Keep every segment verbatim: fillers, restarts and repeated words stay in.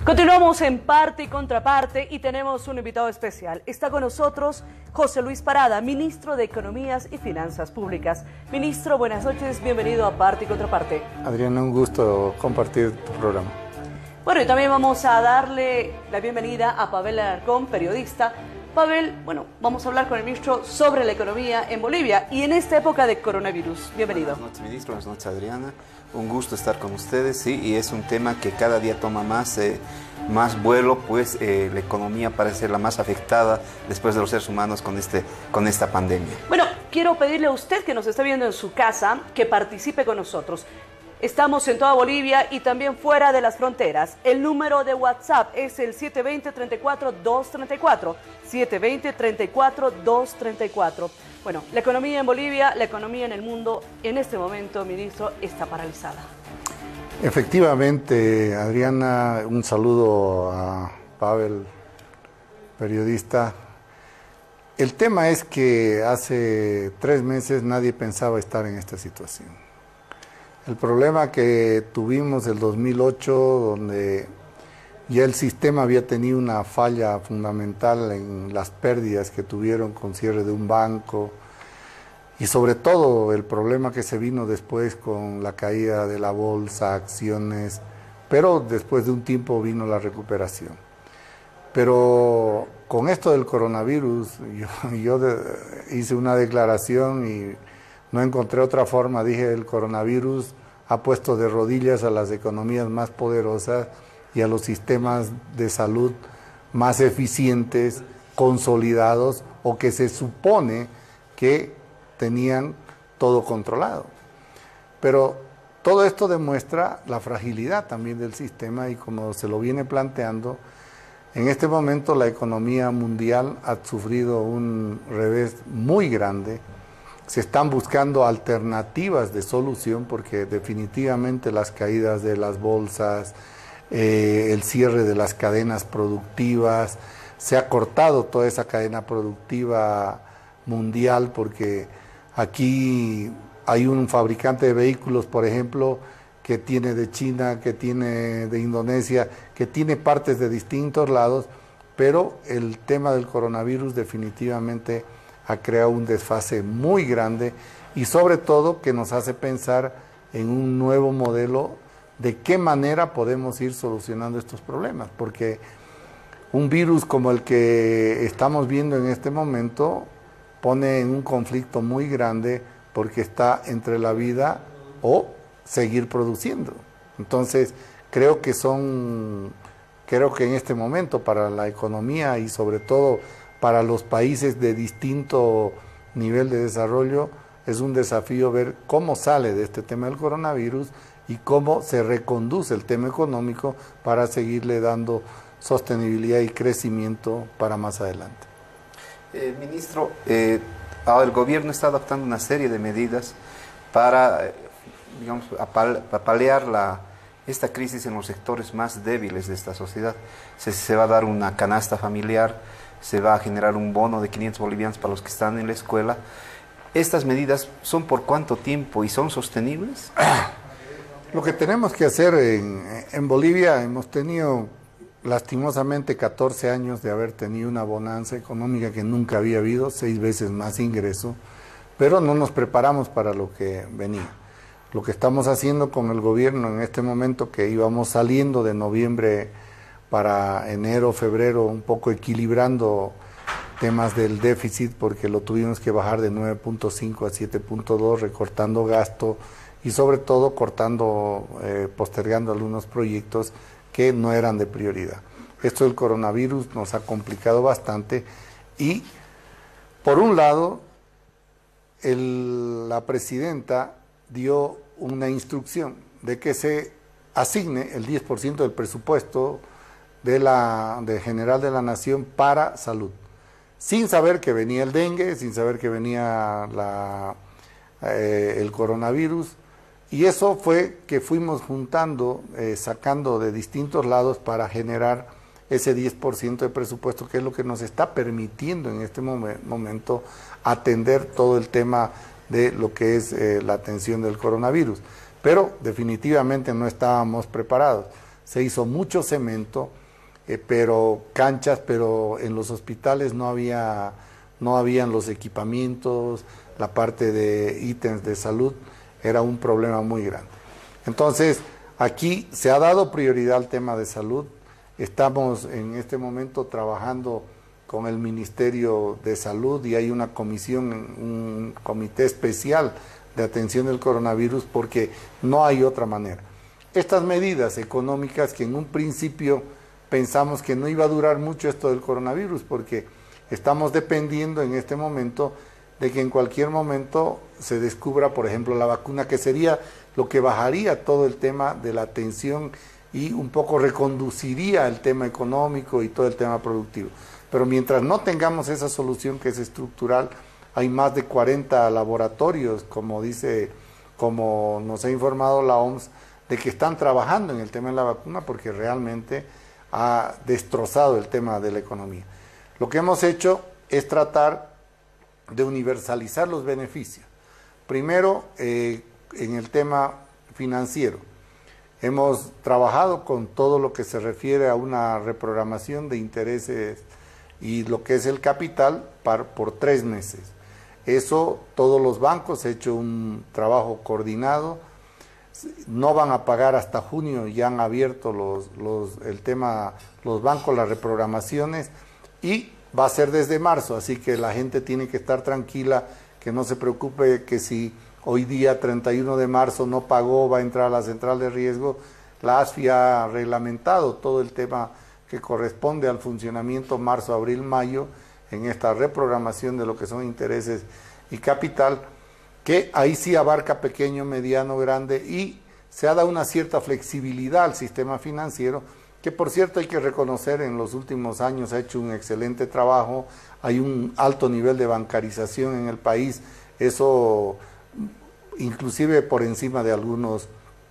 Continuamos en Parte y Contraparte y tenemos un invitado especial. Está con nosotros José Luis Parada, ministro de Economías y Finanzas Públicas. Ministro, buenas noches, bienvenido a Parte y Contraparte. Adriana, un gusto compartir tu programa. Bueno, y también vamos a darle la bienvenida a Pavel Alarcón, periodista. Pavel, bueno, vamos a hablar con el ministro sobre la economía en Bolivia y en esta época de coronavirus. Bienvenido. Buenas noches, ministro. Buenas noches, Adriana. Un gusto estar con ustedes, sí, y es un tema que cada día toma más, eh, más vuelo, pues eh, la economía parece ser la más afectada después de los seres humanos con, este, con esta pandemia. Bueno, quiero pedirle a usted que nos está viendo en su casa que participe con nosotros. Estamos en toda Bolivia y también fuera de las fronteras. El número de WhatsApp es el siete dos cero, tres cuatro, dos tres cuatro. siete dos cero, tres cuatro, dos tres cuatro. Bueno, la economía en Bolivia, la economía en el mundo, en este momento, ministro, está paralizada. Efectivamente, Adriana, un saludo a Pavel, periodista. El tema es que hace tres meses nadie pensaba estar en esta situación. El problema que tuvimos el dos mil ocho, donde ya el sistema había tenido una falla fundamental en las pérdidas que tuvieron con cierre de un banco, y sobre todo el problema que se vino después con la caída de la bolsa, acciones, pero después de un tiempo vino la recuperación. Pero con esto del coronavirus, yo, yo de, hice una declaración y no encontré otra forma. Dije, el coronavirus ha puesto de rodillas a las economías más poderosas y a los sistemas de salud más eficientes, consolidados, o que se supone que tenían todo controlado. Pero todo esto demuestra la fragilidad también del sistema, y como se lo viene planteando, en este momento la economía mundial ha sufrido un revés muy grande. Se están buscando alternativas de solución porque definitivamente las caídas de las bolsas, eh, el cierre de las cadenas productivas, se ha cortado toda esa cadena productiva mundial, porque aquí hay un fabricante de vehículos, por ejemplo, que tiene de China, que tiene de Indonesia, que tiene partes de distintos lados, pero el tema del coronavirus definitivamente ha creado un desfase muy grande, y sobre todo que nos hace pensar en un nuevo modelo de qué manera podemos ir solucionando estos problemas, porque un virus como el que estamos viendo en este momento pone en un conflicto muy grande, porque está entre la vida o seguir produciendo. Entonces, creo que son, creo que en este momento para la economía y sobre todo para los países de distinto nivel de desarrollo, es un desafío ver cómo sale de este tema del coronavirus y cómo se reconduce el tema económico para seguirle dando sostenibilidad y crecimiento para más adelante. Eh, ministro, eh, ahora el gobierno está adoptando una serie de medidas para, eh, digamos, apal paliar la, esta crisis en los sectores más débiles de esta sociedad. Se, se va a dar una canasta familiar, se va a generar un bono de quinientos bolivianos para los que están en la escuela. ¿Estas medidas son por cuánto tiempo y son sostenibles? Lo que tenemos que hacer en, en Bolivia, hemos tenido lastimosamente catorce años de haber tenido una bonanza económica que nunca había habido, seis veces más ingreso, pero no nos preparamos para lo que venía. Lo que estamos haciendo con el gobierno en este momento, que íbamos saliendo de noviembre para enero, febrero, un poco equilibrando temas del déficit, porque lo tuvimos que bajar de nueve punto cinco a siete punto dos, recortando gasto y sobre todo cortando, eh, postergando algunos proyectos que no eran de prioridad. Esto del coronavirus nos ha complicado bastante, y por un lado el, la presidenta dio una instrucción de que se asigne el diez por ciento del presupuesto de la de general de la nación para salud, sin saber que venía el dengue, sin saber que venía la, eh, el coronavirus. Y eso fue que fuimos juntando, eh, sacando de distintos lados para generar ese diez por ciento de presupuesto, que es lo que nos está permitiendo en este momen momento atender todo el tema de lo que es eh, la atención del coronavirus. Pero definitivamente no estábamos preparados. se hizo mucho cemento, eh, pero canchas, pero en los hospitales no había, no habían los equipamientos, la parte de ítems de salud era un problema muy grande. Entonces, aquí se ha dado prioridad al tema de salud. Estamos en este momento trabajando con el Ministerio de Salud y hay una comisión, un comité especial de atención del coronavirus porque no hay otra manera. Estas medidas económicas que en un principio pensamos que no iba a durar mucho esto del coronavirus porque estamos dependiendo en este momento de que en cualquier momento se descubra, por ejemplo, la vacuna, que sería lo que bajaría todo el tema de la tensión y un poco reconduciría el tema económico y todo el tema productivo. Pero mientras no tengamos esa solución que es estructural, hay más de cuarenta laboratorios, como dice, como nos ha informado la O M S, de que están trabajando en el tema de la vacuna porque realmente ha destrozado el tema de la economía. Lo que hemos hecho es tratar de universalizar los beneficios. Primero, eh, en el tema financiero. Hemos trabajado con todo lo que se refiere a una reprogramación de intereses y lo que es el capital par, por tres meses. Eso, todos los bancos han hecho un trabajo coordinado, no van a pagar hasta junio, ya han abierto los, los, el tema, los bancos, las reprogramaciones, y va a ser desde marzo, así que la gente tiene que estar tranquila, que no se preocupe que si hoy día treinta y uno de marzo no pagó, va a entrar a la central de riesgo. La A S F I ha reglamentado todo el tema que corresponde al funcionamiento marzo, abril, mayo, en esta reprogramación de lo que son intereses y capital, que ahí sí abarca pequeño, mediano, grande, y se ha dado una cierta flexibilidad al sistema financiero, que por cierto hay que reconocer en los últimos años ha hecho un excelente trabajo, hay un alto nivel de bancarización en el país, eso inclusive por encima de algunos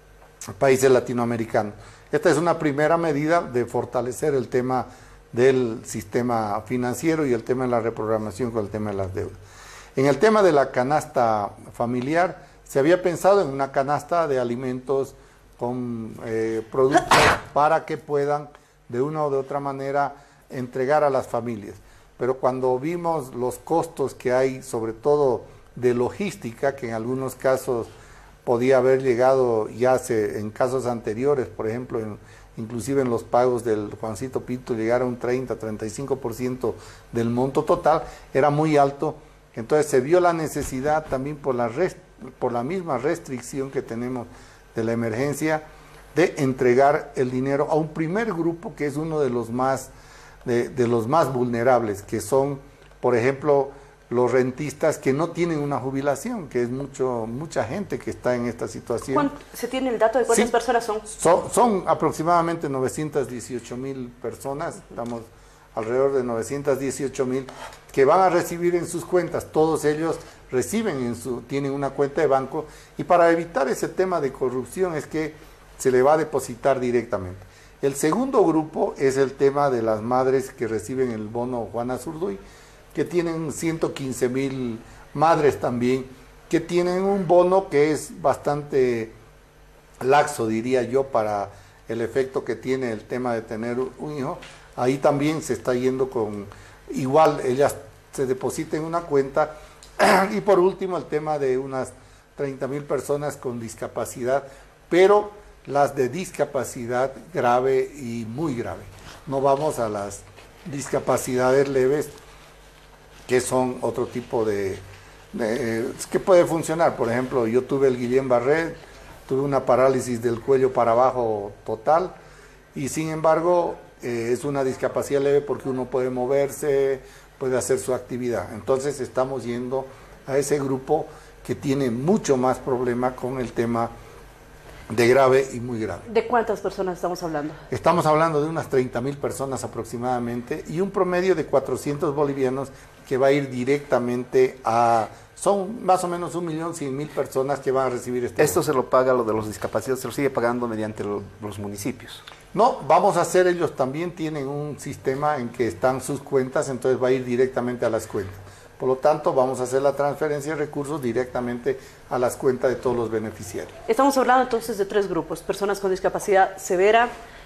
países latinoamericanos. Esta es una primera medida de fortalecer el tema del sistema financiero y el tema de la reprogramación con el tema de las deudas. En el tema de la canasta familiar, se había pensado en una canasta de alimentos con eh, productos para que puedan de una o de otra manera entregar a las familias. Pero cuando vimos los costos que hay, sobre todo de logística, que en algunos casos podía haber llegado ya se, en casos anteriores, por ejemplo, en, inclusive en los pagos del Juancito Pinto, llegar a un treinta, treinta y cinco por ciento del monto total, era muy alto. Entonces se vio la necesidad también por la, rest, por la misma restricción que tenemos de la emergencia, de entregar el dinero a un primer grupo que es uno de los más, de, de los más vulnerables, que son, por ejemplo, los rentistas que no tienen una jubilación, que es mucho mucha gente que está en esta situación. ¿Cuánto, ¿Se tiene el dato de cuántas sí, personas son? son? Son aproximadamente novecientas dieciocho mil personas, estamos alrededor de novecientas dieciocho mil, que van a recibir en sus cuentas, todos ellos reciben en su, tienen una cuenta de banco, y para evitar ese tema de corrupción es que se le va a depositar directamente. El segundo grupo es el tema de las madres que reciben el bono Juana Zurduy, que tienen ciento quince mil madres también, que tienen un bono que es bastante laxo, diría yo, para el efecto que tiene el tema de tener un hijo. Ahí también se está yendo con, igual ellas se depositan en una cuenta. Y por último el tema de unas treinta mil personas con discapacidad, pero las de discapacidad grave y muy grave. No vamos a las discapacidades leves, que son otro tipo de, de eh, que puede funcionar. Por ejemplo, yo tuve el Guillain-Barré, tuve una parálisis del cuello para abajo total, y sin embargo eh, es una discapacidad leve porque uno puede moverse, puede hacer su actividad. Entonces estamos yendo a ese grupo que tiene mucho más problema con el tema de grave y muy grave. ¿De cuántas personas estamos hablando? Estamos hablando de unas treinta mil personas aproximadamente y un promedio de cuatrocientos bolivianos que va a ir directamente a... Son más o menos un millón cien mil personas que van a recibir este... ¿Esto se lo paga lo de los discapacitados, se lo sigue pagando mediante lo, los municipios? No, vamos a hacer, ellos también tienen un sistema en que están sus cuentas, entonces va a ir directamente a las cuentas. Por lo tanto, vamos a hacer la transferencia de recursos directamente a las cuentas de todos los beneficiarios. Estamos hablando entonces de tres grupos: personas con discapacidad severa,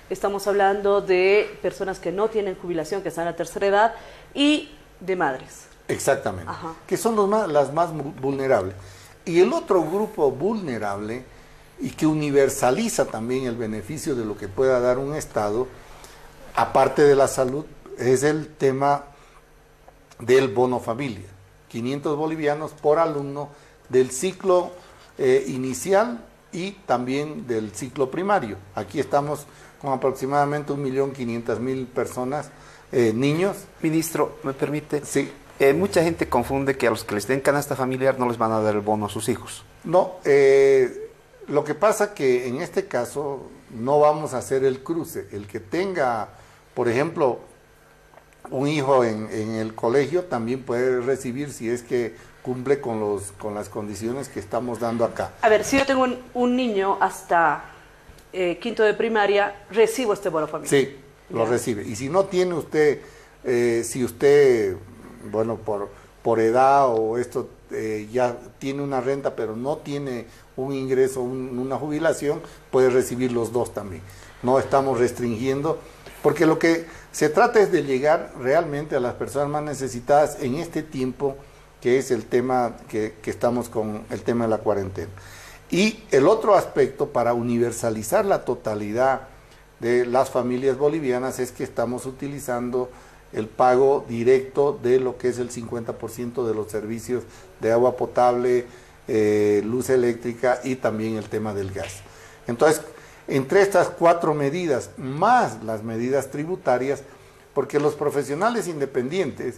estamos hablando de personas que no tienen jubilación, que están a la tercera edad, y de madres. Exactamente, Ajá. que son los más, las más vulnerables. Y el otro grupo vulnerable, y que universaliza también el beneficio de lo que pueda dar un Estado, aparte de la salud, es el tema del bono familia. quinientos bolivianos por alumno del ciclo eh, inicial y también del ciclo primario. Aquí estamos con aproximadamente un millón quinientas mil personas, eh, niños. Ministro, ¿me permite? Sí. Eh, mucha gente confunde que a los que les den canasta familiar no les van a dar el bono a sus hijos. No, eh, lo que pasa que en este caso no vamos a hacer el cruce. El que tenga, por ejemplo, un hijo en, en el colegio también puede recibir si es que cumple con, los, con las condiciones que estamos dando acá. A ver, si yo tengo un, un niño hasta eh, quinto de primaria, recibo este bono familiar. Sí, lo Ya. recibe. Y si no tiene usted, eh, si usted, bueno, por, por edad o esto, eh, ya tiene una renta, pero no tiene un ingreso, un, una jubilación, puede recibir los dos también. No estamos restringiendo, porque lo que se trata es de llegar realmente a las personas más necesitadas en este tiempo, que es el tema que, que estamos con el tema de la cuarentena. Y el otro aspecto para universalizar la totalidad de las familias bolivianas es que estamos utilizando el pago directo de lo que es el cincuenta por ciento de los servicios de agua potable, eh, luz eléctrica y también el tema del gas. Entonces, entre estas cuatro medidas, más las medidas tributarias, porque los profesionales independientes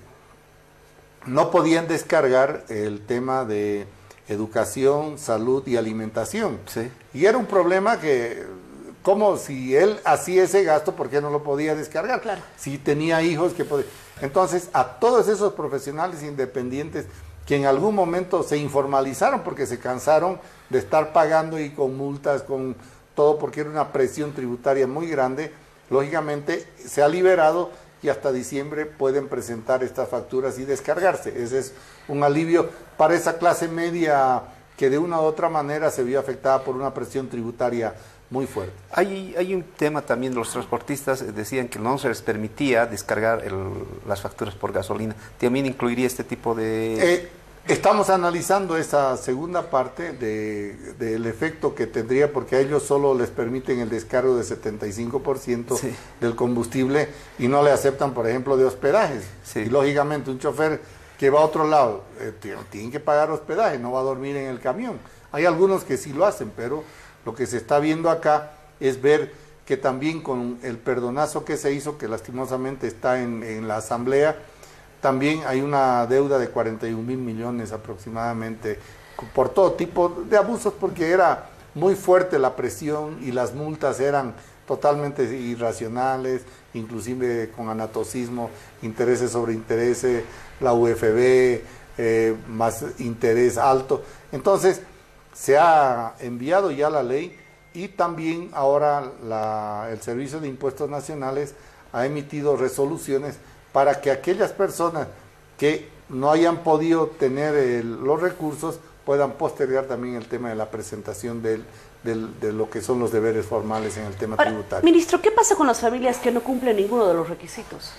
no podían descargar el tema de educación, salud y alimentación. Sí. Y era un problema que, como si él hacía ese gasto, ¿por qué no lo podía descargar? Claro. Si tenía hijos que podía. Entonces, a todos esos profesionales independientes que en algún momento se informalizaron porque se cansaron de estar pagando y con multas, con todo, porque era una presión tributaria muy grande, lógicamente se ha liberado y hasta diciembre pueden presentar estas facturas y descargarse. Ese es un alivio para esa clase media que de una u otra manera se vio afectada por una presión tributaria muy fuerte. Hay, hay un tema también, los transportistas decían que no se les permitía descargar el, las facturas por gasolina. ¿También incluiría este tipo de...? Eh, estamos analizando esa segunda parte de, del efecto que tendría, porque a ellos solo les permiten el descargo de setenta y cinco por ciento Sí. del combustible y no le aceptan, por ejemplo, de hospedajes. Sí. Y lógicamente un chofer que va a otro lado, eh, tiene que pagar hospedaje, no va a dormir en el camión. Hay algunos que sí lo hacen, pero lo que se está viendo acá es ver que también con el perdonazo que se hizo, que lastimosamente está en, en la asamblea, también hay una deuda de cuarenta y un mil millones aproximadamente por todo tipo de abusos, porque era muy fuerte la presión y las multas eran totalmente irracionales, inclusive con anatocismo, intereses sobre intereses, la U F B, eh, más interés alto. Entonces, se ha enviado ya la ley y también ahora la, el Servicio de Impuestos Nacionales ha emitido resoluciones para que aquellas personas que no hayan podido tener el, los recursos puedan postergar también el tema de la presentación del, del, de lo que son los deberes formales en el tema Ahora, tributario. ministro, ¿qué pasa con las familias que no cumplen ninguno de los requisitos?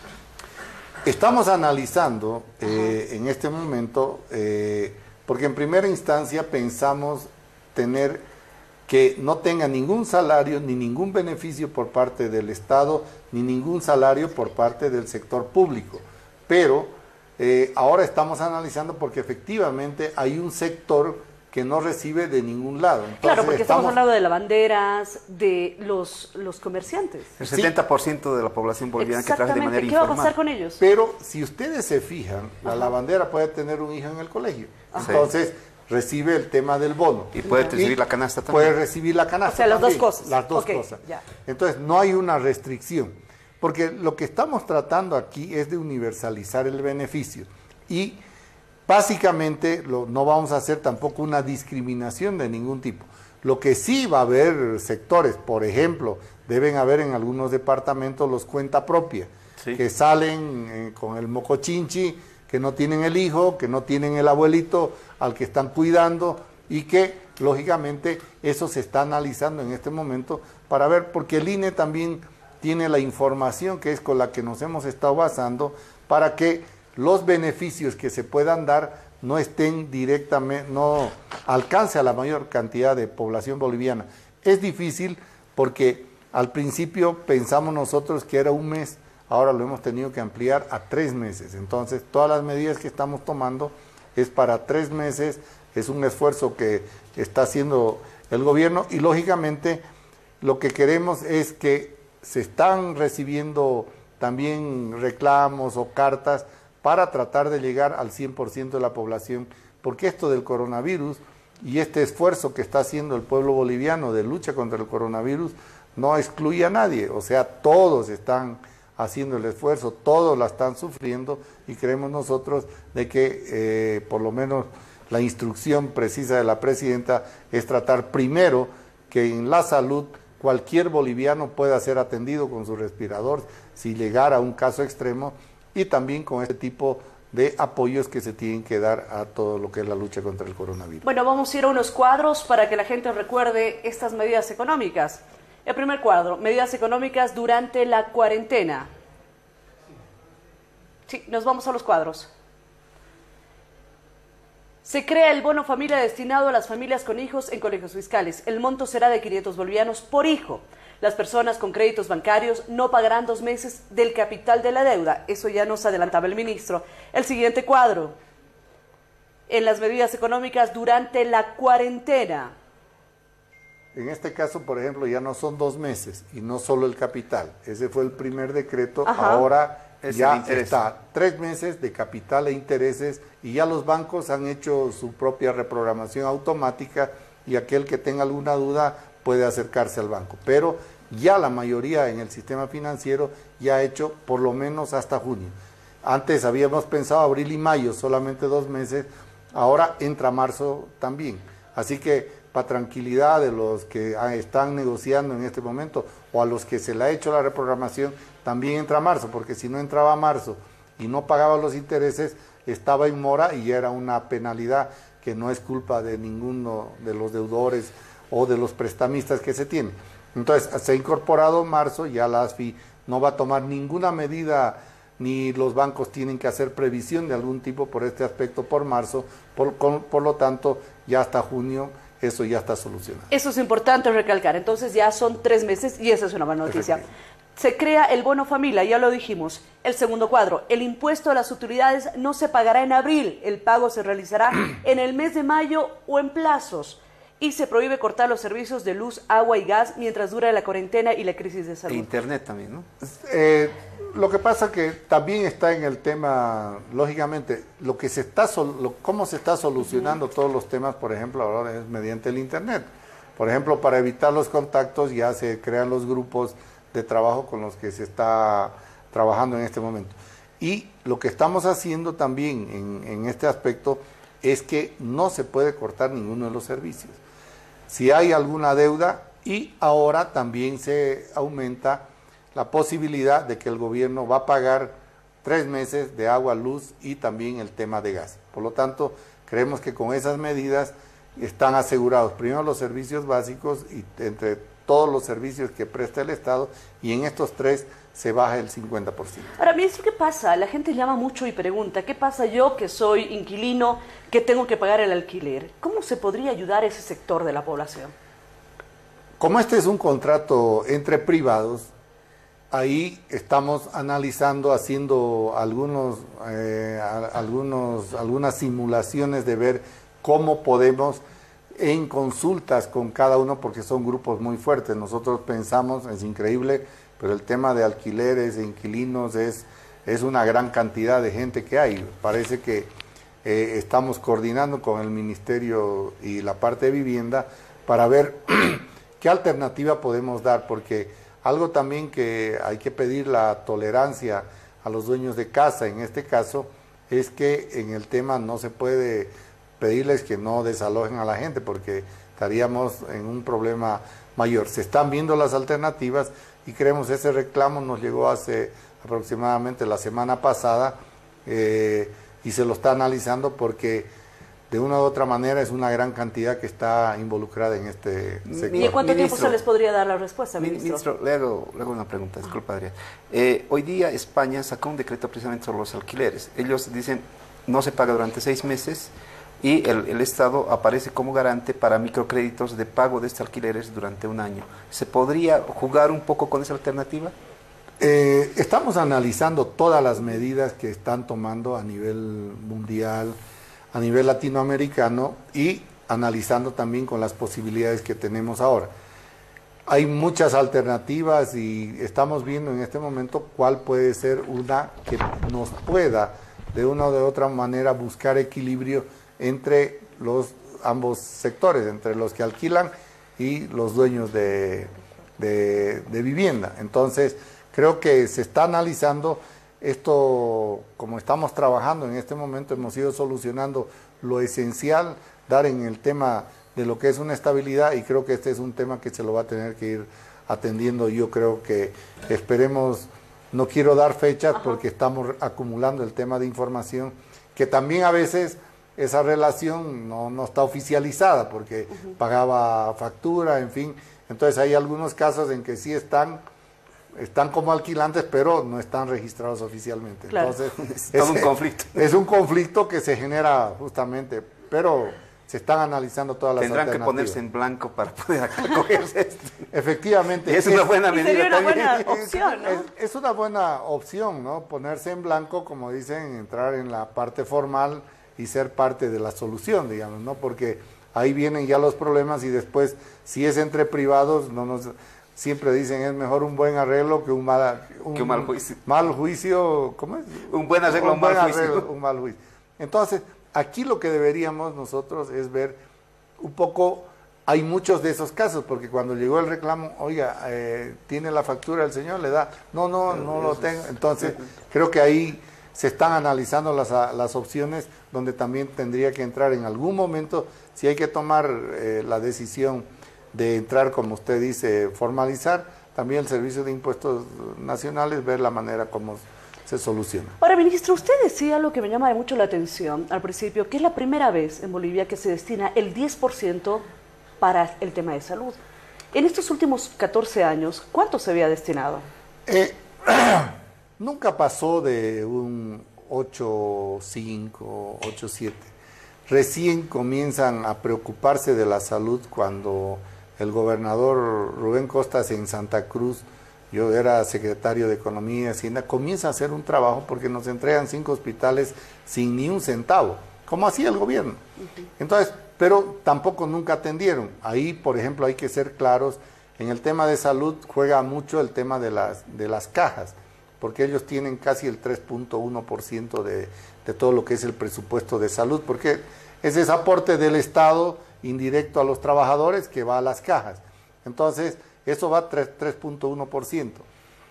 Estamos analizando eh, en este momento, eh, porque en primera instancia pensamos tener que no tenga ningún salario ni ningún beneficio por parte del Estado, ni ningún salario por parte del sector público. Pero eh, ahora estamos analizando porque efectivamente hay un sector que no recibe de ningún lado. Entonces, Claro, porque estamos, estamos hablando de lavanderas, de los, los comerciantes. El setenta por ciento de la población boliviana que trabaja de manera ¿Qué va a informal. pasar con ellos? Pero si ustedes se fijan, la Ajá. lavandera puede tener un hijo en el colegio. Ajá. Entonces recibe el tema del bono. Y puede Ya. recibir Y la canasta también. Puede recibir la canasta O sea, las dos también, cosas. Las dos Ok, cosas. ya. Entonces no hay una restricción. Porque lo que estamos tratando aquí es de universalizar el beneficio. Y básicamente lo, no vamos a hacer tampoco una discriminación de ningún tipo. Lo que sí va a haber sectores, por ejemplo, deben haber en algunos departamentos los cuenta propia, Sí. que salen eh, con el mocochinchi, que no tienen el hijo, que no tienen el abuelito al que están cuidando y que lógicamente eso se está analizando en este momento para ver, porque el I N E también tiene la información que es con la que nos hemos estado basando para que los beneficios que se puedan dar no estén directamente, no alcance a la mayor cantidad de población boliviana. Es difícil porque al principio pensamos nosotros que era un mes, ahora lo hemos tenido que ampliar a tres meses. Entonces, todas las medidas que estamos tomando es para tres meses, es un esfuerzo que está haciendo el gobierno y lógicamente lo que queremos es que se están recibiendo también reclamos o cartas para tratar de llegar al cien por ciento de la población, porque esto del coronavirus y este esfuerzo que está haciendo el pueblo boliviano de lucha contra el coronavirus no excluye a nadie, o sea, todos están haciendo el esfuerzo, todos la están sufriendo y creemos nosotros de que eh, por lo menos la instrucción precisa de la presidenta es tratar primero que en la salud cualquier boliviano pueda ser atendido con su respirador si llegara a un caso extremo y también con este tipo de apoyos que se tienen que dar a todo lo que es la lucha contra el coronavirus. Bueno, vamos a ir a unos cuadros para que la gente recuerde estas medidas económicas. El primer cuadro, medidas económicas durante la cuarentena. Sí, nos vamos a los cuadros. Se crea el bono familia destinado a las familias con hijos en colegios fiscales. El monto será de quinientos bolivianos por hijo. Las personas con créditos bancarios no pagarán dos meses del capital de la deuda. Eso ya nos adelantaba el ministro. El siguiente cuadro. En las medidas económicas durante la cuarentena. En este caso, por ejemplo, ya no son dos meses y no solo el capital. Ese fue el primer decreto. Ajá. Ahora es ya está tres meses de capital e intereses y ya los bancos han hecho su propia reprogramación automática y aquel que tenga alguna duda puede acercarse al banco. Pero ya la mayoría en el sistema financiero ya ha hecho por lo menos hasta junio. Antes habíamos pensado abril y mayo, solamente dos meses, ahora entra marzo también. Así que para tranquilidad de los que están negociando en este momento o a los que se le ha hecho la reprogramación, también entra marzo, porque si no entraba marzo y no pagaba los intereses, estaba en mora y ya era una penalidad que no es culpa de ninguno de los deudores o de los prestamistas que se tienen. Entonces, se ha incorporado marzo, ya la A S F I no va a tomar ninguna medida, ni los bancos tienen que hacer previsión de algún tipo por este aspecto por marzo, por, con, por lo tanto, ya hasta junio eso ya está solucionado. Eso es importante recalcar, entonces ya son tres meses y esa es una buena noticia. Se crea el bono familia, ya lo dijimos. El segundo cuadro, el impuesto a las utilidades no se pagará en abril, el pago se realizará en el mes de mayo o en plazos. Y se prohíbe cortar los servicios de luz, agua y gas mientras dura la cuarentena y la crisis de salud. E internet también, ¿no? Eh, lo que pasa que también está en el tema, lógicamente, lo que se está, lo, cómo se está solucionando uh-huh. todos los temas, por ejemplo, ahora es mediante el internet. Por ejemplo, para evitar los contactos ya se crean los grupos de trabajo con los que se está trabajando en este momento. Y lo que estamos haciendo también en, en este aspecto es que no se puede cortar ninguno de los servicios. Si hay alguna deuda, y ahora también se aumenta la posibilidad de que el gobierno va a pagar tres meses de agua, luz y también el tema de gas. Por lo tanto, creemos que con esas medidas están asegurados primero los servicios básicos y entre todos los servicios que presta el Estado, y en estos tres se baja el cincuenta por ciento. Ahora, ministro, ¿qué pasa? La gente llama mucho y pregunta, ¿qué pasa yo que soy inquilino, que tengo que pagar el alquiler? ¿Cómo se podría ayudar a ese sector de la población? Como este es un contrato entre privados, ahí estamos analizando, haciendo algunos, eh, algunos, algunas simulaciones de ver cómo podemos, en consultas con cada uno, porque son grupos muy fuertes. Nosotros pensamos, es increíble, pero el tema de alquileres e inquilinos es, es una gran cantidad de gente que hay. Parece que eh, estamos coordinando con el Ministerio y la parte de vivienda para ver qué alternativa podemos dar, porque algo también que hay que pedir la tolerancia a los dueños de casa, en este caso, es que en el tema no se puede pedirles que no desalojen a la gente, porque estaríamos en un problema mayor. Se están viendo las alternativas y creemos ese reclamo nos llegó hace aproximadamente la semana pasada eh, y se lo está analizando porque de una u otra manera es una gran cantidad que está involucrada en este sector. ¿Y en cuánto Ministro, tiempo se les podría dar la respuesta, ministro? Ministro, le hago, le hago una pregunta, disculpa, Adrián. Eh, hoy día España sacó un decreto precisamente sobre los alquileres. Ellos dicen no se paga durante seis meses y el, el Estado aparece como garante para microcréditos de pago de estos alquileres durante un año. ¿Se podría jugar un poco con esa alternativa? Eh, estamos analizando todas las medidas que están tomando a nivel mundial, a nivel latinoamericano y analizando también con las posibilidades que tenemos ahora. Hay muchas alternativas y estamos viendo en este momento cuál puede ser una que nos pueda de una o de otra manera buscar equilibrio entre los ambos sectores, entre los que alquilan y los dueños de, de, de vivienda. Entonces, creo que se está analizando esto, como estamos trabajando en este momento, hemos ido solucionando lo esencial, dar en el tema de lo que es una estabilidad, y creo que este es un tema que se lo va a tener que ir atendiendo. Yo creo que esperemos, no quiero dar fechas Ajá. porque estamos acumulando el tema de información, que también a veces esa relación no, no está oficializada, porque uh-huh. pagaba factura, en fin. Entonces hay algunos casos en que sí están están como alquilantes, pero no están registrados oficialmente. Claro. Entonces, es todo un conflicto. Es un conflicto que se genera justamente, pero se están analizando todas las Tendrán alternativas. que ponerse en blanco para poder acogerse esto. Efectivamente. Es una buena medida. Sería una también. buena opción, ¿no? Es, es una buena opción, ¿no? Ponerse en blanco, como dicen, entrar en la parte formal y ser parte de la solución, digamos, ¿no? Porque ahí vienen ya los problemas y después, si es entre privados, no nos... Siempre dicen es mejor un buen arreglo que un mal, un, que un mal juicio. Mal juicio, ¿cómo es? Un buen arreglo, un, un buen mal arreglo, juicio. Un mal juicio. Entonces, aquí lo que deberíamos nosotros es ver un poco, hay muchos de esos casos, porque cuando llegó el reclamo, oiga, eh, tiene la factura el señor, le da, no, no, no lo tengo. Entonces, creo que ahí se están analizando las, las opciones, donde también tendría que entrar en algún momento, si hay que tomar eh, la decisión de entrar, como usted dice, formalizar, también el Servicio de Impuestos Nacionales, ver la manera como se soluciona. Ahora, ministro, usted decía lo que me llama mucho la atención al principio, que es la primera vez en Bolivia que se destina el diez por ciento para el tema de salud. En estos últimos catorce años, ¿cuánto se había destinado? Eh, nunca pasó de un ocho cinco, ocho siete. Recién comienzan a preocuparse de la salud cuando el gobernador Rubén Costas en Santa Cruz, yo era secretario de Economía y Hacienda, comienza a hacer un trabajo porque nos entregan cinco hospitales sin ni un centavo, como hacía el gobierno. Uh-huh. Entonces, pero tampoco nunca atendieron. Ahí, por ejemplo, hay que ser claros, en el tema de salud juega mucho el tema de las, de las cajas, porque ellos tienen casi el tres punto uno por ciento de, de todo lo que es el presupuesto de salud, porque ese es aporte del Estado indirecto a los trabajadores que va a las cajas. Entonces, eso va a tres punto uno por ciento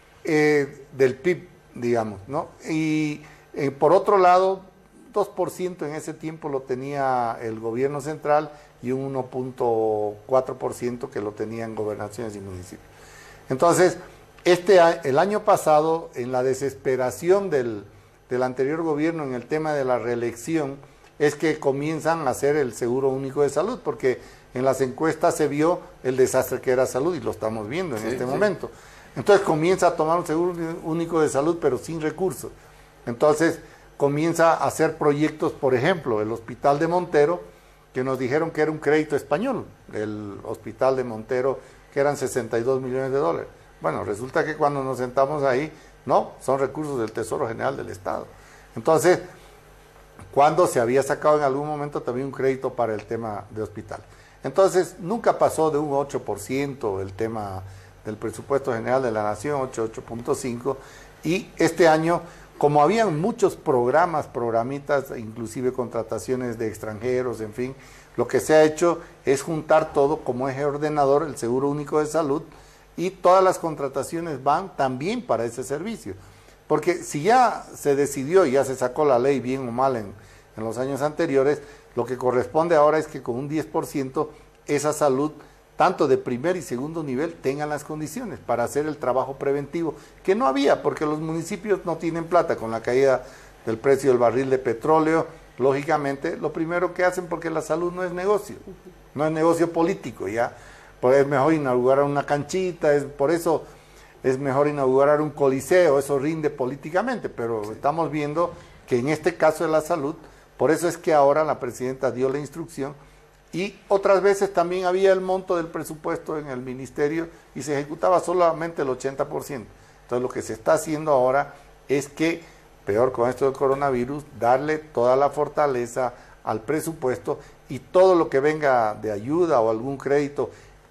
eh, del P I B, digamos, ¿no? Y eh, por otro lado, dos por ciento en ese tiempo lo tenía el gobierno central y un uno punto cuatro por ciento que lo tenían gobernaciones y municipios. Entonces, este, el año pasado, en la desesperación del, del anterior gobierno en el tema de la reelección, es que comienzan a hacer el seguro único de salud, porque en las encuestas se vio el desastre que era salud y lo estamos viendo en sí, este sí. momento. Entonces comienza a tomar un seguro único de salud, pero sin recursos. Entonces comienza a hacer proyectos, por ejemplo, el Hospital de Montero, que nos dijeron que era un crédito español, el Hospital de Montero, que eran sesenta y dos millones de dólares. Bueno, resulta que cuando nos sentamos ahí, no, son recursos del Tesoro General del Estado. Entonces, cuando se había sacado en algún momento también un crédito para el tema de hospital. Entonces, nunca pasó de un ocho por ciento el tema del presupuesto general de la Nación, ocho, ocho punto cinco, y este año, como habían muchos programas, programitas, inclusive contrataciones de extranjeros, en fin, lo que se ha hecho es juntar todo como eje ordenador, el Seguro Único de Salud, y todas las contrataciones van también para ese servicio. Porque si ya se decidió y ya se sacó la ley, bien o mal en, en los años anteriores, lo que corresponde ahora es que con un diez por ciento esa salud, tanto de primer y segundo nivel, tengan las condiciones para hacer el trabajo preventivo, que no había, porque los municipios no tienen plata con la caída del precio del barril de petróleo, lógicamente, lo primero que hacen, porque la salud no es negocio, no es negocio político, ya, pues es mejor inaugurar una canchita, es por eso es mejor inaugurar un coliseo, eso rinde políticamente, pero sí, estamos viendo que en este caso de la salud, por eso es que ahora la presidenta dio la instrucción, y otras veces también había el monto del presupuesto en el ministerio y se ejecutaba solamente el ochenta por ciento. Entonces lo que se está haciendo ahora es que, peor con esto del coronavirus, darle toda la fortaleza al presupuesto y todo lo que venga de ayuda o algún crédito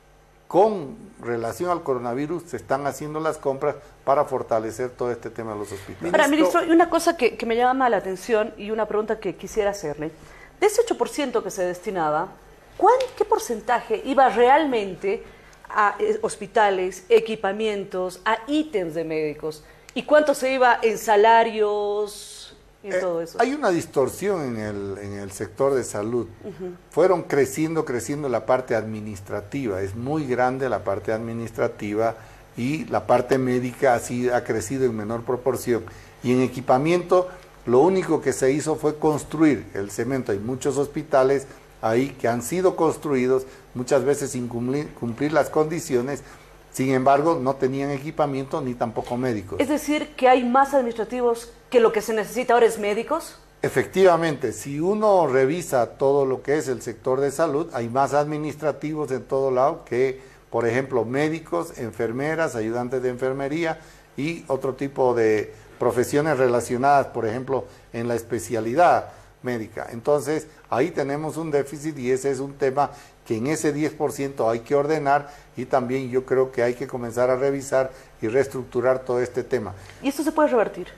con relación al coronavirus, se están haciendo las compras para fortalecer todo este tema de los hospitales. Ahora, ministro, y una cosa que, que me llama la atención y una pregunta que quisiera hacerle. De ese ocho por ciento que se destinaba, ¿cuál, ¿qué porcentaje iba realmente a eh, hospitales, equipamientos, a ítems de médicos? ¿Y cuánto se iba en salarios y en eh, todo eso? Hay una distorsión en el, en el sector de salud. Uh-huh. Fueron creciendo, creciendo la parte administrativa. Es muy grande la parte administrativa y la parte médica así ha crecido en menor proporción. Y en equipamiento, lo único que se hizo fue construir el cemento. Hay muchos hospitales ahí que han sido construidos, muchas veces sin cumplir, cumplir las condiciones. Sin embargo, no tenían equipamiento ni tampoco médicos. Es decir, que hay más administrativos que lo que se necesita ahora es médicos. Efectivamente, si uno revisa todo lo que es el sector de salud, hay más administrativos en todo lado que, por ejemplo, médicos, enfermeras, ayudantes de enfermería y otro tipo de profesiones relacionadas, por ejemplo, en la especialidad médica. Entonces, ahí tenemos un déficit y ese es un tema que en ese diez por ciento hay que ordenar y también yo creo que hay que comenzar a revisar y reestructurar todo este tema. ¿Y esto se puede revertir?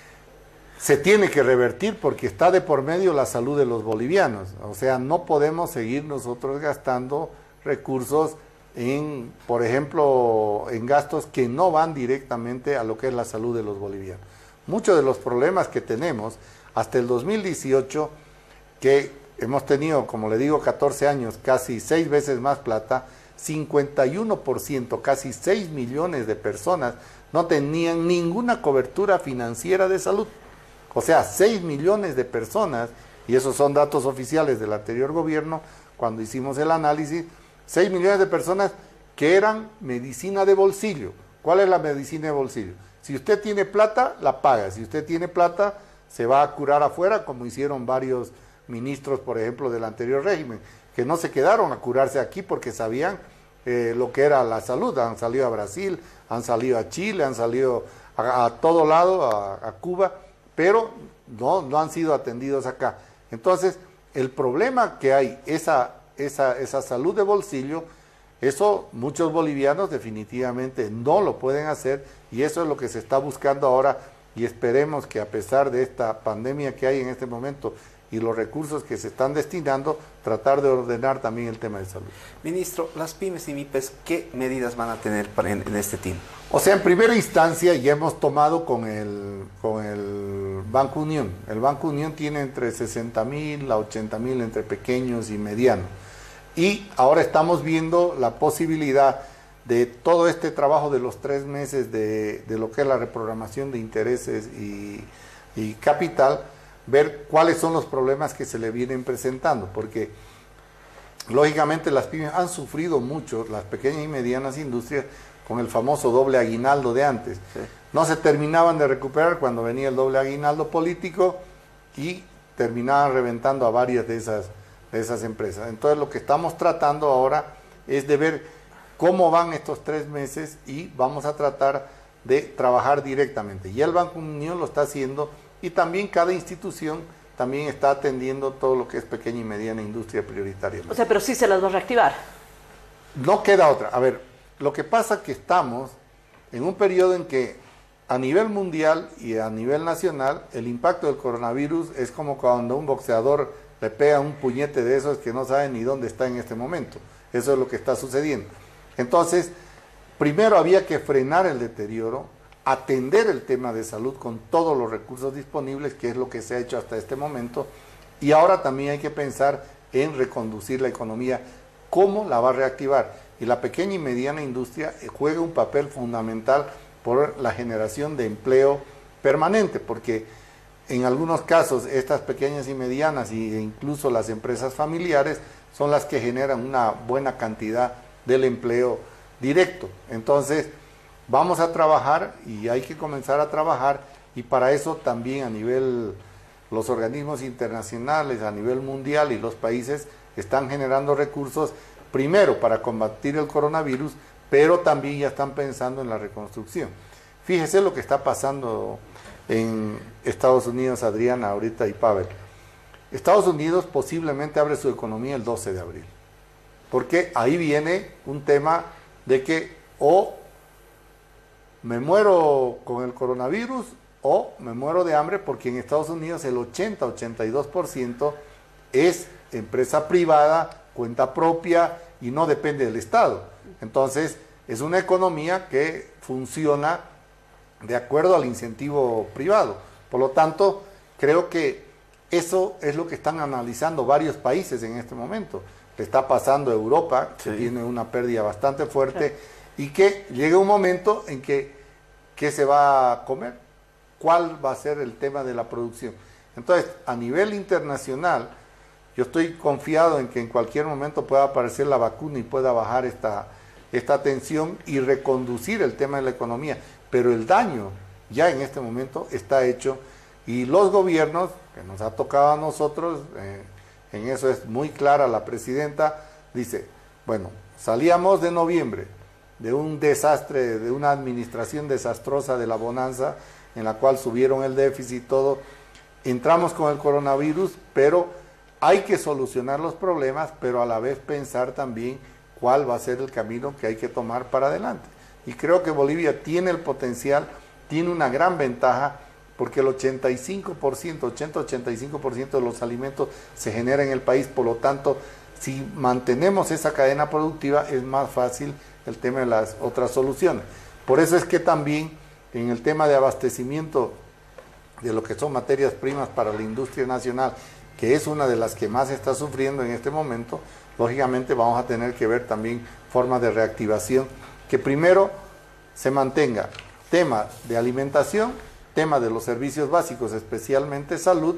Se tiene que revertir porque está de por medio la salud de los bolivianos. O sea, no podemos seguir nosotros gastando recursos en, por ejemplo, en gastos que no van directamente a lo que es la salud de los bolivianos. Muchos de los problemas que tenemos hasta el dos mil dieciocho, que hemos tenido, como le digo, catorce años, casi seis veces más plata, cincuenta y uno por ciento, casi seis millones de personas no tenían ninguna cobertura financiera de salud. O sea, seis millones de personas, y esos son datos oficiales del anterior gobierno, cuando hicimos el análisis, seis millones de personas que eran medicina de bolsillo. ¿Cuál es la medicina de bolsillo? Si usted tiene plata, la paga. Si usted tiene plata, se va a curar afuera, como hicieron varios ministros, por ejemplo, del anterior régimen, que no se quedaron a curarse aquí porque sabían eh, lo que era la salud. Han salido a Brasil, han salido a Chile, han salido a, a todo lado, a, a Cuba, pero no, no han sido atendidos acá. Entonces, el problema que hay, esa, esa, esa salud de bolsillo, eso muchos bolivianos definitivamente no lo pueden hacer y eso es lo que se está buscando ahora y esperemos que a pesar de esta pandemia que hay en este momento y los recursos que se están destinando, tratar de ordenar también el tema de salud. Ministro, las pymes y MIPES, ¿qué medidas van a tener para en, en este tiempo? O sea, en primera instancia ya hemos tomado con el, con el Banco Unión. El Banco Unión tiene entre sesenta mil a ochenta mil entre pequeños y medianos. Y ahora estamos viendo la posibilidad de todo este trabajo de los tres meses de, de lo que es la reprogramación de intereses y, y capital, ver cuáles son los problemas que se le vienen presentando, porque lógicamente las pymes han sufrido mucho, las pequeñas y medianas industrias, con el famoso doble aguinaldo de antes. Sí. No se terminaban de recuperar cuando venía el doble aguinaldo político y terminaban reventando a varias de esas, de esas empresas. Entonces lo que estamos tratando ahora es de ver cómo van estos tres meses y vamos a tratar de trabajar directamente. Y el Banco Unión lo está haciendo y también cada institución también está atendiendo todo lo que es pequeña y mediana industria prioritariamente. O sea, pero sí se las va a reactivar. No queda otra. A ver, lo que pasa es que estamos en un periodo en que a nivel mundial y a nivel nacional el impacto del coronavirus es como cuando un boxeador le pega un puñete de esos que no sabe ni dónde está en este momento. Eso es lo que está sucediendo. Entonces, primero había que frenar el deterioro, atender el tema de salud con todos los recursos disponibles, que es lo que se ha hecho hasta este momento, y ahora también hay que pensar en reconducir la economía, cómo la va a reactivar. Y la pequeña y mediana industria juega un papel fundamental por la generación de empleo permanente, porque en algunos casos estas pequeñas y medianas e incluso las empresas familiares son las que generan una buena cantidad del empleo directo. Entonces vamos a trabajar y hay que comenzar a trabajar, y para eso también a nivel, los organismos internacionales, a nivel mundial, y los países están generando recursos, primero para combatir el coronavirus, pero también ya están pensando en la reconstrucción. Fíjese lo que está pasando en Estados Unidos, Adriana, ahorita, y Pavel. Estados Unidos posiblemente abre su economía el doce de abril, porque ahí viene un tema de que o me muero con el coronavirus o me muero de hambre, porque en Estados Unidos el ochenta a ochenta y dos por ciento es empresa privada, cuenta propia, y no depende del Estado. Entonces es una economía que funciona de acuerdo al incentivo privado. Por lo tanto, creo que eso es lo que están analizando varios países en este momento. Le está pasando a Europa, que sí tiene una pérdida bastante fuerte, sí, y que llegue un momento en que ¿qué se va a comer? ¿Cuál va a ser el tema de la producción? Entonces, a nivel internacional, yo estoy confiado en que en cualquier momento pueda aparecer la vacuna y pueda bajar esta, esta tensión y reconducir el tema de la economía. Pero el daño ya en este momento está hecho, y los gobiernos, que nos ha tocado a nosotros, eh, en eso es muy clara la presidenta, dice, bueno, salíamos de noviembre de un desastre, de una administración desastrosa de la bonanza, en la cual subieron el déficit y todo, entramos con el coronavirus, pero hay que solucionar los problemas, pero a la vez pensar también cuál va a ser el camino que hay que tomar para adelante. Y creo que Bolivia tiene el potencial, tiene una gran ventaja, porque el ochenta y cinco por ciento, ochenta a ochenta y cinco por ciento de los alimentos se genera en el país. Por lo tanto, si mantenemos esa cadena productiva, es más fácil el tema de las otras soluciones. Por eso es que también en el tema de abastecimiento de lo que son materias primas para la industria nacional, que es una de las que más está sufriendo en este momento, lógicamente vamos a tener que ver también formas de reactivación, que primero se mantenga tema de alimentación, tema de los servicios básicos, especialmente salud,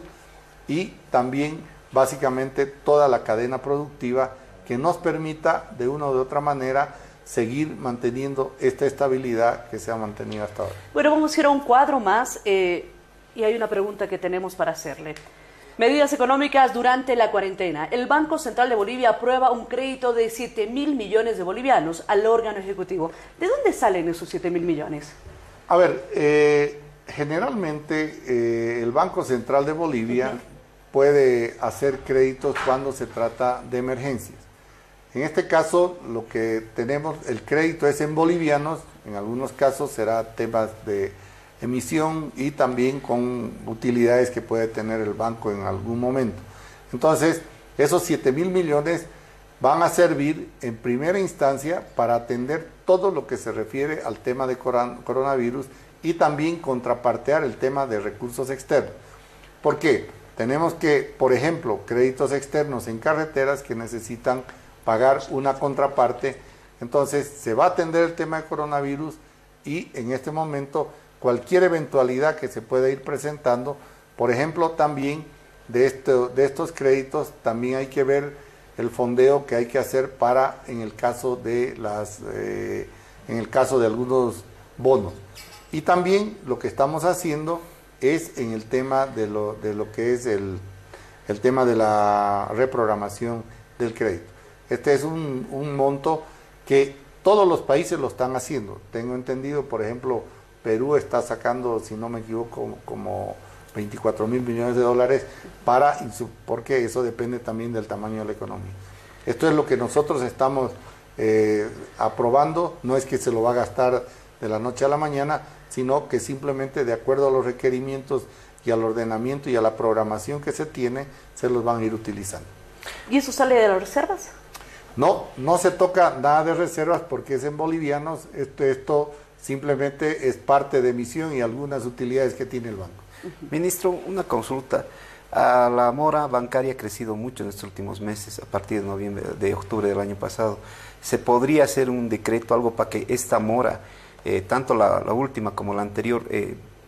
y también básicamente toda la cadena productiva que nos permita de una u otra manera seguir manteniendo esta estabilidad que se ha mantenido hasta ahora. Bueno, vamos a ir a un cuadro más eh, y hay una pregunta que tenemos para hacerle. Medidas económicas durante la cuarentena. El Banco Central de Bolivia aprueba un crédito de siete mil millones de bolivianos al órgano ejecutivo. ¿De dónde salen esos siete mil millones? A ver, eh, generalmente eh, el Banco Central de Bolivia uh-huh. puede hacer créditos cuando se trata de emergencias. En este caso, lo que tenemos, el crédito es en bolivianos, en algunos casos será temas de emisión y también con utilidades que puede tener el banco en algún momento. Entonces, esos siete mil millones van a servir en primera instancia para atender todo lo que se refiere al tema de coronavirus y también contrapartear el tema de recursos externos. ¿Por qué? Tenemos que, por ejemplo, créditos externos en carreteras que necesitan pagar una contraparte. Entonces se va a atender el tema de coronavirus y en este momento cualquier eventualidad que se pueda ir presentando, por ejemplo también de, este, de estos créditos, también hay que ver el fondeo que hay que hacer para en el caso de las eh, en el caso de algunos bonos. Y también lo que estamos haciendo es en el tema de lo, de lo que es el, el tema de la reprogramación del crédito. Este es un, un monto que todos los países lo están haciendo. Tengo entendido, por ejemplo, Perú está sacando, si no me equivoco, como veinticuatro mil millones de dólares para, porque eso depende también del tamaño de la economía. Esto es lo que nosotros estamos eh, aprobando, no es que se lo va a gastar de la noche a la mañana, sino que simplemente de acuerdo a los requerimientos y al ordenamiento y a la programación que se tiene, se los van a ir utilizando. ¿Y eso sale de las reservas? No, no se toca nada de reservas porque es en bolivianos, esto, esto simplemente es parte de emisión y algunas utilidades que tiene el banco. Uh-huh. Ministro, una consulta. Ah, la mora bancaria ha crecido mucho en estos últimos meses, a partir de noviembre, de octubre del año pasado. ¿Se podría hacer un decreto, algo para que esta mora, eh, tanto la, la última como la anterior, eh,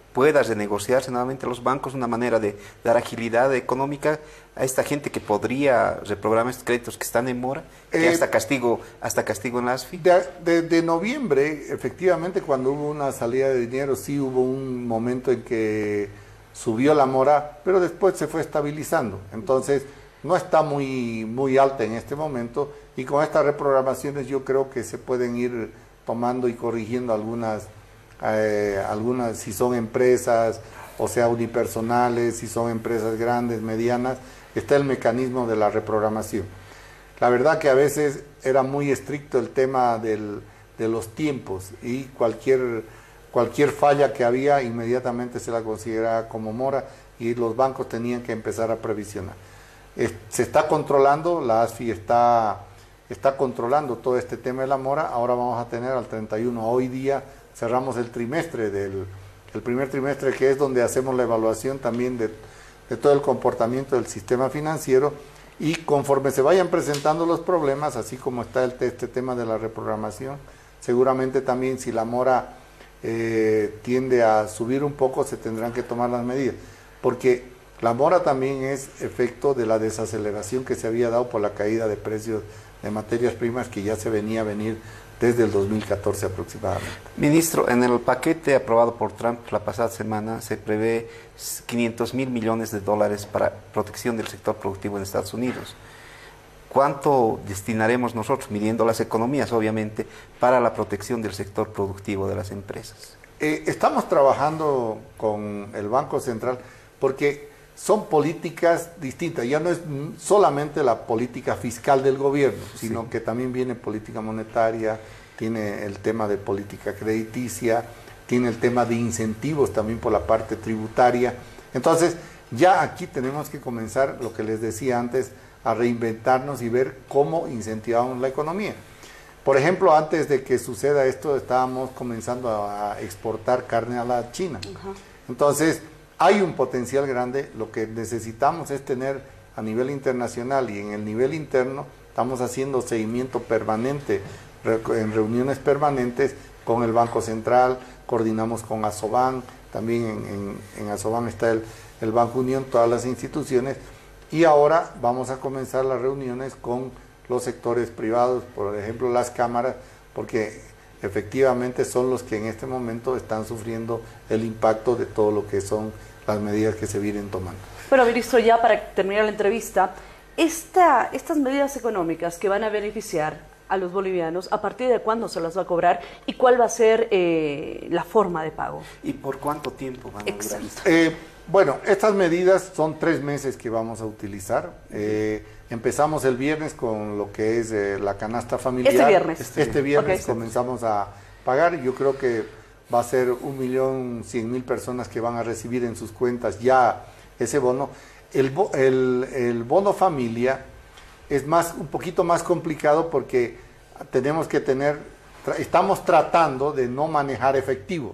pueda renegociarse nuevamente los bancos, una manera de dar agilidad económica a esta gente que podría reprogramar estos créditos que están en mora, que Eh, hasta castigo, hasta castigo en la ASFI? De, de- de noviembre, efectivamente, cuando hubo una salida de dinero, sí hubo un momento en que subió la mora, pero después se fue estabilizando. Entonces, no está muy, muy alta en este momento, y con estas reprogramaciones yo creo que se pueden ir tomando y corrigiendo algunas, eh, algunas si son empresas, o sea, unipersonales, si son empresas grandes, medianas, está el mecanismo de la reprogramación. La verdad que a veces era muy estricto el tema del, de los tiempos, y cualquier, cualquier falla que había inmediatamente se la consideraba como mora, y los bancos tenían que empezar a previsionar. Es, se está controlando, la ASFI está, está controlando todo este tema de la mora. Ahora vamos a tener al treinta y uno, hoy día cerramos el trimestre, del, el primer trimestre, que es donde hacemos la evaluación también de, de todo el comportamiento del sistema financiero, y conforme se vayan presentando los problemas, así como está el, este tema de la reprogramación, seguramente también si la mora eh, tiende a subir un poco, se tendrán que tomar las medidas, porque la mora también es efecto de la desaceleración que se había dado por la caída de precios de materias primas, que ya se venía a venir desde el dos mil catorce aproximadamente. Ministro, en el paquete aprobado por Trump la pasada semana se prevé quinientos mil millones de dólares para protección del sector productivo en Estados Unidos. ¿Cuánto destinaremos nosotros, midiendo las economías obviamente, para la protección del sector productivo de las empresas? Eh, estamos trabajando con el Banco Central porque son políticas distintas, ya no es solamente la política fiscal del gobierno, sino sí, que también viene política monetaria, tiene el tema de política crediticia, tiene el tema de incentivos también por la parte tributaria. Entonces, ya aquí tenemos que comenzar, lo que les decía antes, a reinventarnos y ver cómo incentivamos la economía. Por ejemplo, antes de que suceda esto, estábamos comenzando a exportar carne a la China. Uh-huh. Entonces, hay un potencial grande. Lo que necesitamos es tener a nivel internacional y en el nivel interno, estamos haciendo seguimiento permanente, en reuniones permanentes con el Banco Central, coordinamos con Asoban, también en, en, en Asoban está el, el Banco Unión, todas las instituciones, y ahora vamos a comenzar las reuniones con los sectores privados, por ejemplo las cámaras, porque efectivamente son los que en este momento están sufriendo el impacto de todo lo que son las medidas que se vienen tomando. Bueno, ministro, ya para terminar la entrevista, esta, estas medidas económicas que van a beneficiar a los bolivianos, ¿a partir de cuándo se las va a cobrar y cuál va a ser eh, la forma de pago? ¿Y por cuánto tiempo van a durar? Eh, bueno, estas medidas son tres meses que vamos a utilizar. Eh, empezamos el viernes con lo que es eh, la canasta familiar. Este viernes. Este, este viernes okay. comenzamos a pagar. Yo creo que va a ser un millón cien mil personas que van a recibir en sus cuentas ya ese bono. El, bo, el, el bono familia es más, un poquito más complicado porque tenemos que tener, estamos tratando de no manejar efectivo.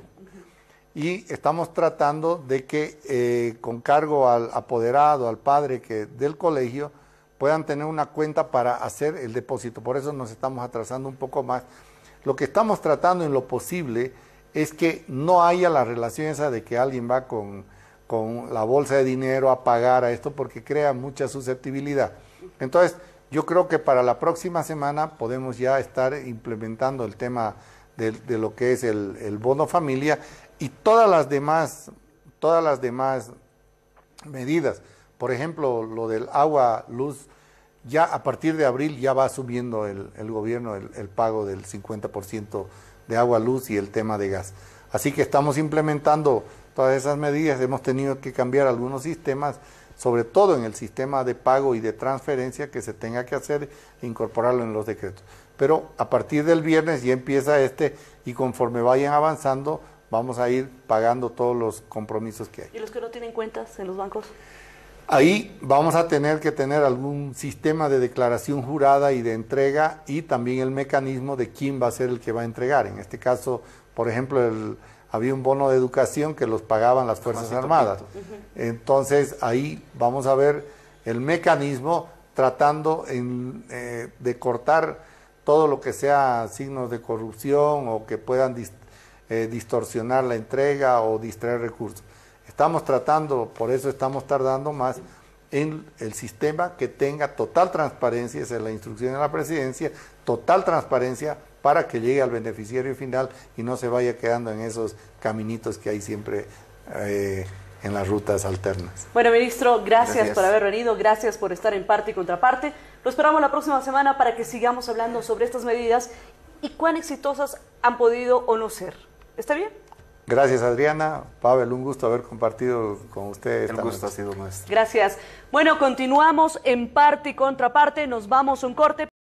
Y estamos tratando de que eh, con cargo al apoderado, al padre que del colegio, puedan tener una cuenta para hacer el depósito. Por eso nos estamos atrasando un poco más. Lo que estamos tratando en lo posible es que no haya la relación esa de que alguien va con, con la bolsa de dinero a pagar a esto, porque crea mucha susceptibilidad. Entonces, yo creo que para la próxima semana podemos ya estar implementando el tema de, de lo que es el, el bono familia y todas las demás, todas las demás medidas. Por ejemplo, lo del agua, luz, ya a partir de abril ya va subiendo el, el gobierno el, el pago del cincuenta por ciento de agua, luz y el tema de gas. Así que estamos implementando todas esas medidas. Hemos tenido que cambiar algunos sistemas, sobre todo en el sistema de pago y de transferencia que se tenga que hacer e incorporarlo en los decretos. Pero a partir del viernes ya empieza este y conforme vayan avanzando vamos a ir pagando todos los compromisos que hay. ¿Y los que no tienen cuentas en los bancos? Ahí vamos a tener que tener algún sistema de declaración jurada y de entrega y también el mecanismo de quién va a ser el que va a entregar. En este caso, por ejemplo, el, había un bono de educación que los pagaban las Fuerzas Armadas. Uh-huh. Entonces, ahí vamos a ver el mecanismo tratando en, eh, de cortar todo lo que sea signos de corrupción o que puedan eh, distorsionar la entrega o distraer recursos. Estamos tratando, por eso estamos tardando más, en el sistema que tenga total transparencia, esa es la instrucción de la presidencia, total transparencia para que llegue al beneficiario final y no se vaya quedando en esos caminitos que hay siempre eh, en las rutas alternas. Bueno, ministro, gracias, Gracias por haber venido, gracias por estar en Parte y Contraparte. Lo esperamos la próxima semana para que sigamos hablando sobre estas medidas y cuán exitosas han podido o no ser. ¿Está bien? Gracias, Adriana. Pavel, un gusto haber compartido con ustedes. El gusto ha sido nuestro. Gracias. Bueno, continuamos en Parte y Contraparte, nos vamos a un corte.